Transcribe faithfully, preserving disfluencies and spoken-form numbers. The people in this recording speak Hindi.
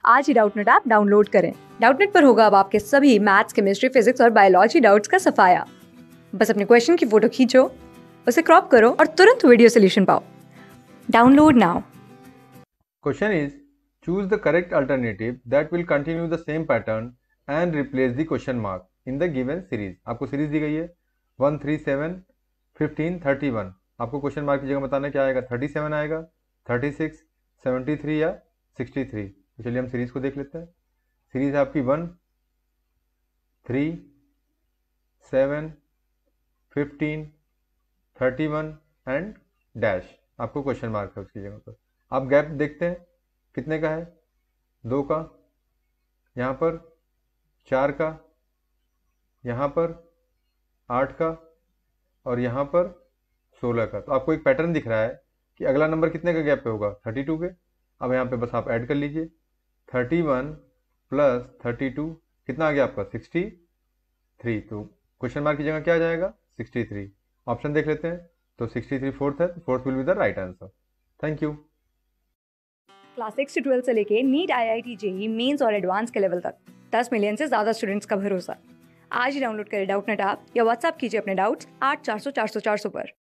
आज ही डाउटनेट ऐप डाउनलोड करें। डाउटनेट पर होगा अब आपके सभी मैथ्स, केमिस्ट्री, फिजिक्स और बायोलॉजी डाउट्स का सफाया। बस अपने क्वेश्चन की फोटो खींचो, उसे क्रॉप करो और तुरंत वीडियो सोल्यूशन पाओ। Download now. Question is, choose the correct alternative that will continue the same pattern and replace the question mark in the given series. आपको सीरीज दी गई है one three seven fifteen thirty one. आपको क्वेश्चन मार्क की जगह बताना क्या आएगा, थर्टी सेवन आएगा, थर्टी सिक्स, सेवेंटी थ्री या सिक्सटी थ्री। तो चलिए हम सीरीज को देख लेते हैं। सीरीज है आपकी one three seven fifteen thirty one and dash. आपको क्वेश्चन मार्क है उसकी जगह पर। आप गैप देखते हैं कितने का है, दो का, यहाँ पर चार का, यहाँ पर आठ का और यहाँ पर सोलह का। तो आपको एक पैटर्न दिख रहा है कि अगला नंबर कितने का गैप पे होगा, थर्टी टू के। अब यहाँ पे बस आप ऐड कर लीजिए, thirty one plus thirty two कितना आ गया आपका, सिक्सटी थ्री। तो क्वेश्चन मार्क की जगह क्या आ जाएगा, सिक्सटी थ्री। ऑप्शन देख लेते हैं, तो सिक्सटी थ्री फोर्थ है, तो fourth will be the right answer. Thank you. Class six से ट्वेल्थ से लेके NEET, IIT, JEE mains और एडवांस के लेवल तक दस मिलियन से ज्यादा स्टूडेंट्स का भरोसा। आज ही डाउनलोड करें डाउटनेट ऐप या व्हाट्सएप कीजिए अपने डाउट्स आठ चार सौ चार सौ चार सौ पर।